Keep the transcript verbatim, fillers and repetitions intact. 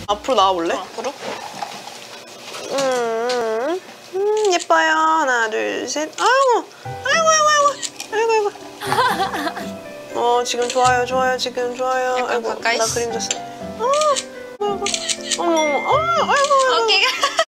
앞으로 나와볼래? 어, 앞으로? 음, 음, 예뻐요. 하나, 둘, 셋. 아이고, 아이고, 아이고, 아이고, 아이고, 아이고. 어, 지금 좋아요, 좋아요, 지금 좋아요. 약간 아이고, 가까이 나 그림자 써. 어, 아이고, 어머, 어머, 어, 아이고, 아이고. 오케이.